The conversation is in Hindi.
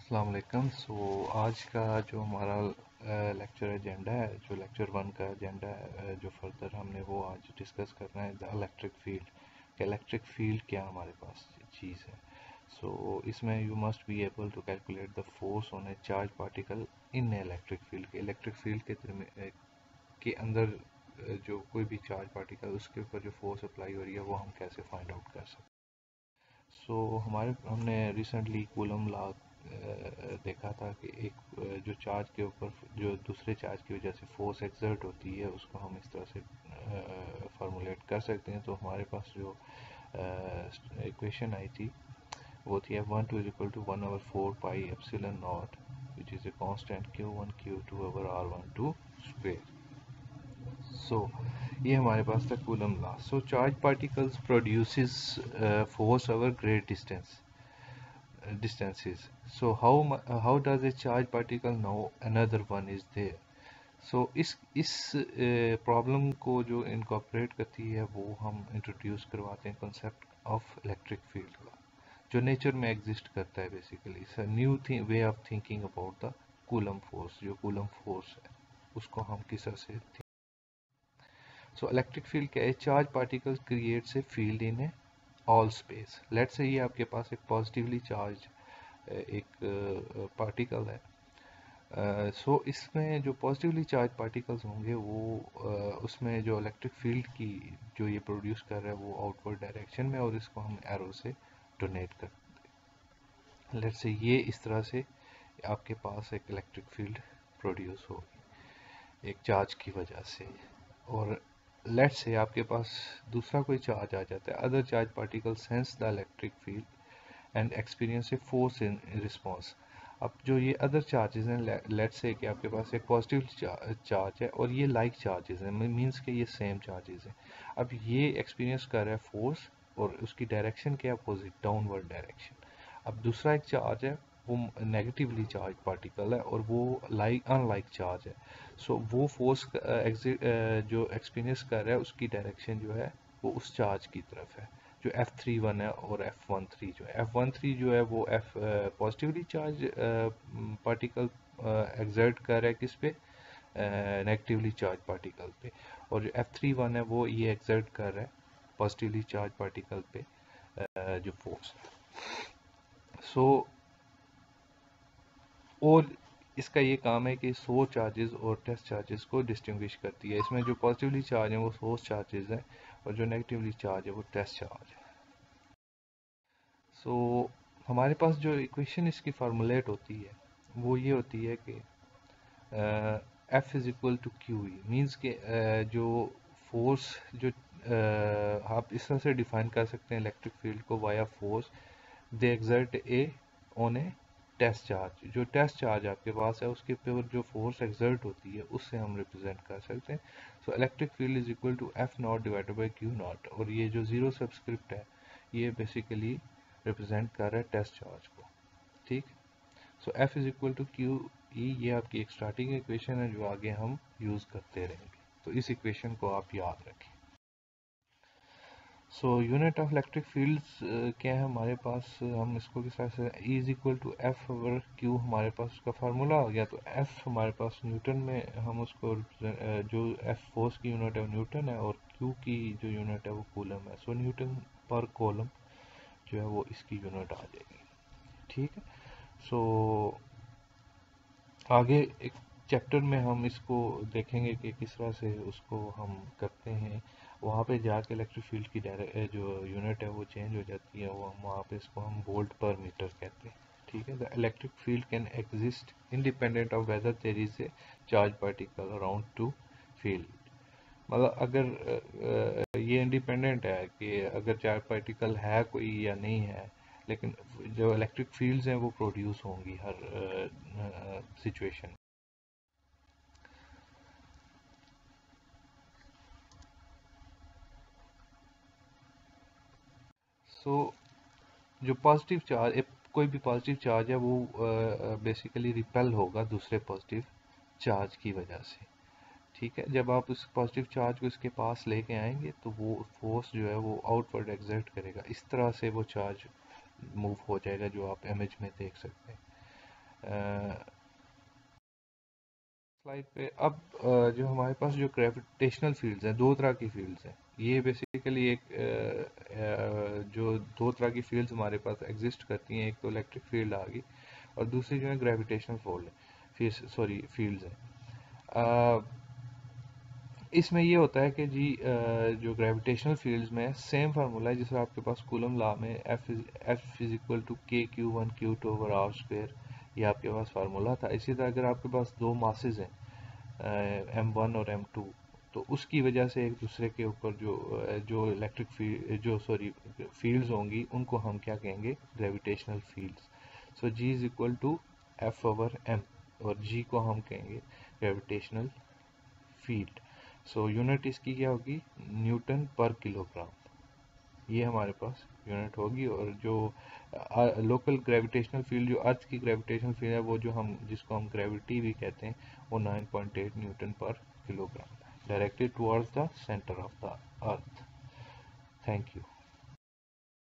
अस्सलाम वालेकुम। आज का जो हमारा लेक्चर एजेंडा है, जो लेक्चर 1 का एजेंडा है, जो फर्दर हमने वो आज डिस्कस करना है the electric field. Electric field क्या हमारे पास चीज़ है। इसमें you must be able to calculate the force on a charge particle in electric field. Electric field के अंदर जो कोई भी चार्ज पार्टिकल उसके ऊपर जो फोर्स अप्लाई हो रही है वो हम कैसे फाइंड आउट कर सकते हैं। हमने रिसेंटली कूलम लॉ देखा था कि एक जो चार्ज के ऊपर जो दूसरे चार्ज की वजह से फोर्स एक्सर्ट होती है उसको हम इस तरह से फार्मूलेट कर सकते हैं। तो हमारे पास जो इक्वेशन आई थी वो थी F12 is equal to 1/4 pi epsilon naught which is a constant Q1 Q2 over R12 square. ये हमारे पास था Coulomb law. Charge particles produces force over great distances. How does a charge particle know another one is there? इस प्रॉब्लम को जो इनकॉर्पोरेट करती है वो हम इंट्रोड्यूस करवाते हैं कॉन्सेप्ट ऑफ इलेक्ट्रिक फील्ड का, जो नेचर में एग्जिस्ट करता है। Basically new way of thinking about the Coulomb force. जो कूलम फोर्स है उसको हम किस तरह से इलेक्ट्रिक फील्ड क्या है? Charge particles creates a field in a all space. Let's say ये आपके पास एक पॉजिटिवली चार्ज एक पार्टिकल है। इसमें जो पॉजिटिवली चार्ज पार्टिकल्स होंगे वो उसमें जो इलेक्ट्रिक फील्ड की जो ये प्रोड्यूस कर रहा है वो आउटवर्ड डायरेक्शन में, और इसको हम एरो से डोनेट कर दें। लेट्स से ये इस तरह से आपके पास एक इलेक्ट्रिक फील्ड प्रोड्यूस होगी एक चार्ज की वजह से। और लेट्स से आपके पास दूसरा कोई चार्ज आ जाता है, other charge particle sense the electric field and experience a force in response. अब जो ये अदर चार्जेस हैं, लेट्स से कि आपके पास एक पॉजिटिव चार्ज है और ये लाइक चार्जेस हैं, मींस कि ये सेम चार्जेस हैं। अब ये एक्सपीरियंस कर रहा है फोर्स और उसकी डायरेक्शन क्या है? Opposite, downward direction. अब दूसरा एक चार्ज है वो नेगेटिवली चार्ज पार्टिकल है और वो अनलाइक चार्ज है। वो फोर्स जो एक्सपीरियंस कर रहा है उसकी डायरेक्शन जो है वो उस चार्ज की तरफ है, जो F31 है। और F13 जो है वो पॉजिटिवली चार्ज पार्टिकल एक्सर्ट कर रहा है किस पे? नेगेटिवली चार्ज पार्टिकल पे। और जो F31 है वो ये एक्सर्ट कर रहा है पॉजिटिवली चार्ज पार्टिकल पे जो फोर्स। और इसका ये काम है कि सोर्स चार्जेस और टेस्ट चार्जेस को डिस्टिंग्विश करती है। इसमें जो पॉजिटिवली चार्ज है वो सोर्स चार्जेस है और जो नेगेटिवली चार्ज है वो टेस्ट चार्ज है। हमारे पास जो इक्वेशन इसकी फार्मूलेट होती है वो ये होती है कि F is equal to q e, means के जो फोर्स जो आप इस तरह से डिफाइन कर सकते हैं इलेक्ट्रिक फील्ड को via force they exert a on a test charge. जो टेस्ट चार्ज आपके पास है उसके ऊपर जो फोर्स एक्सर्ट होती है उससे हम रिप्रेजेंट कर सकते हैं। Electric field is equal to F not divided by Q not, और ये जो जीरो सब्सक्रिप्ट है ये बेसिकली रिप्रेजेंट कर रहा है टेस्ट चार्ज को। ठीक, F is equal to q e, ये आपकी एक स्टार्टिंग इक्वेशन है जो आगे हम यूज़ करते रहेंगे। तो इस इक्वेशन को आप याद रखें। यूनिट ऑफ इलेक्ट्रिक फील्ड्स क्या है हमारे पास? हम इसको किस तरह से E is equal to F over Q, हमारे पास उसका फार्मूला आ गया। तो F हमारे पास न्यूटन में, हम उसको जो F फोर्स की यूनिट है न्यूटन है और Q की जो यूनिट है वो कूलम है। न्यूटन पर कॉलम जो है वो इसकी यूनिट आ जाएगी। ठीक है, आगे एक चैप्टर में हम इसको देखेंगे कि किस तरह से उसको हम करते हैं। वहाँ पे जाके इलेक्ट्रिक फील्ड की जो यूनिट है वो चेंज हो जाती है, वो हम वहाँ पे इसको हम वोल्ट पर मीटर कहते हैं। ठीक है, the electric field can exist independent of whether there is a charge particle around to field. मतलब अगर ये इंडिपेंडेंट है कि अगर चार्ज पार्टिकल है कोई या नहीं है, लेकिन जो इलेक्ट्रिक फील्ड्स हैं वो प्रोड्यूस होंगी हर सिचुएशन में। जो पॉजिटिव चार्ज, कोई भी पॉजिटिव चार्ज है वो बेसिकली रिपेल होगा दूसरे पॉजिटिव चार्ज की वजह से। ठीक है, जब आप उस पॉजिटिव चार्ज को इसके पास लेके आएंगे तो वो फोर्स जो है वो आउटवर्ड एक्सर्ट करेगा, इस तरह से वो चार्ज मूव हो जाएगा जो आप इमेज में देख सकते हैं। स्लाइड पे अब जो हमारे पास जो ग्रेविटेशनल फील्ड्स हैं, दो तरह की फील्ड्स हैं। ये बेसिकली एक जो दो तरह की फील्ड्स हमारे पास एग्जिस्ट करती हैं, एक तो इलेक्ट्रिक फील्ड आ गई और दूसरी जो है ग्रेविटेशनल फोल्ड है, सॉरी फील्ड्स हैं। इसमें ये होता है कि जी जो ग्रेविटेशनल फील्ड्स में सेम फार्मूला है जैसे आपके पास कूलम लॉ में F is equal to k q one q two over r square, ये आपके पास फार्मूला था। इसी तरह अगर आपके पास दो मासेस हैं M1 और M2, तो उसकी वजह से एक दूसरे के ऊपर जो इलेक्ट्रिक फील्ड जो सॉरी फील्ड्स होंगी उनको हम क्या कहेंगे, gravitational fields. So G is equal to F over M और G को हम कहेंगे ग्रेविटेशनल फील्ड। सो यूनिट इसकी क्या होगी, न्यूटन पर किलोग्राम, ये हमारे पास यूनिट होगी। और जो लोकल ग्रेविटेशनल फील्ड जो अर्थ की ग्रेविटेशनल फील्ड है वो जो हम जिसको हम ग्रेविटी भी कहते हैं, वो 9.8 newton per kilogram, directed towards the centre of the earth. Thank you.